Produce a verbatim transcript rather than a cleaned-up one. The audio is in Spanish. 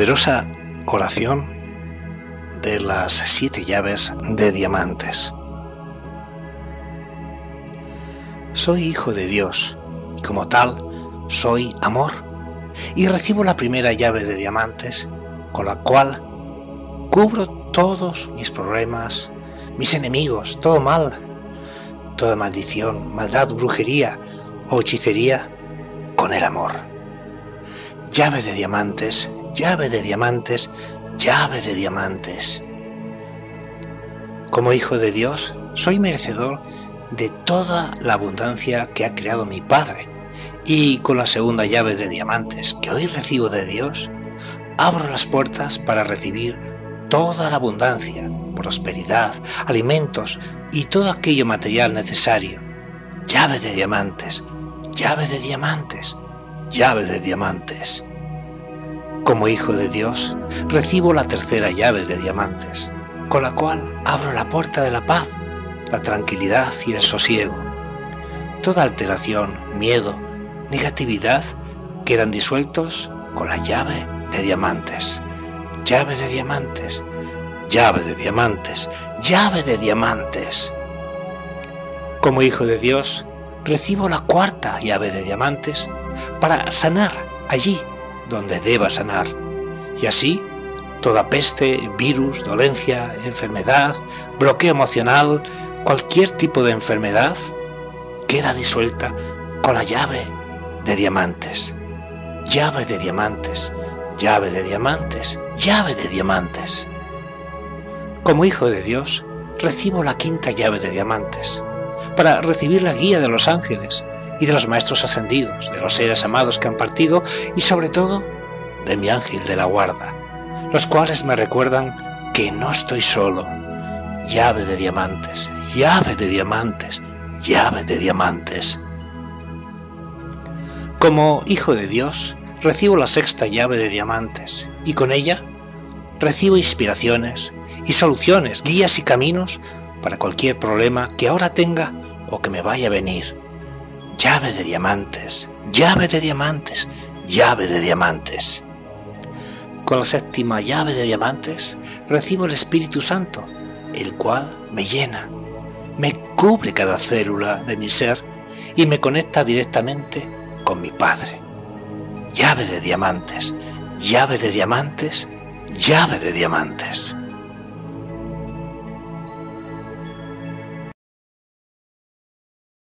poderosa oración de las siete llaves de diamantes. Soy hijo de Dios y como tal soy amor, y recibo la primera llave de diamantes con la cual cubro todos mis problemas, mis enemigos, todo mal, toda maldición, maldad, brujería o hechicería con el amor. Llave de diamantes, llave de diamantes, llave de diamantes. Como hijo de Dios, soy merecedor de toda la abundancia que ha creado mi Padre, y con la segunda llave de diamantes que hoy recibo de Dios, abro las puertas para recibir toda la abundancia, prosperidad, alimentos y todo aquello material necesario. Llave de diamantes, llave de diamantes, llave de diamantes. Como hijo de Dios, recibo la tercera llave de diamantes, con la cual abro la puerta de la paz, la tranquilidad y el sosiego. Toda alteración, miedo, negatividad quedan disueltos con la llave de diamantes. Llave de diamantes, llave de diamantes, llave de diamantes. Como hijo de Dios, recibo la cuarta llave de diamantes para sanar allí donde deba sanar. Y así, toda peste, virus, dolencia, enfermedad, bloqueo emocional, cualquier tipo de enfermedad, queda disuelta con la llave de diamantes. Llave de diamantes, llave de diamantes, llave de diamantes. Como hijo de Dios, recibo la quinta llave de diamantes para recibir la guía de los ángeles y de los maestros ascendidos, de los seres amados que han partido y sobre todo de mi ángel de la guarda, los cuales me recuerdan que no estoy solo. Llave de diamantes, llave de diamantes, llave de diamantes. Como hijo de Dios, recibo la sexta llave de diamantes y con ella recibo inspiraciones y soluciones, guías y caminos para cualquier problema que ahora tenga o que me vaya a venir. Llave de diamantes, llave de diamantes, llave de diamantes. Con la séptima llave de diamantes recibo el Espíritu Santo, el cual me llena, me cubre cada célula de mi ser y me conecta directamente con mi Padre. Llave de diamantes, llave de diamantes, llave de diamantes.